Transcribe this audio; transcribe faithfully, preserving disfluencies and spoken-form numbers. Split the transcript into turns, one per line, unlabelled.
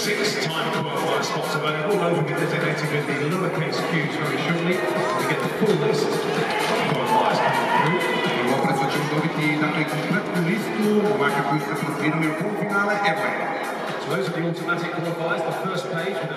six time qualifier spots available. Those will be designated with the lowercase q's very shortly. We get the full list of qualifiers coming through.
Opet ćemo dobiti dakle kompletnu listu ovakve koji se plasirali u polufinale. Evo je.
So those are the automatic qualifiers, the first page.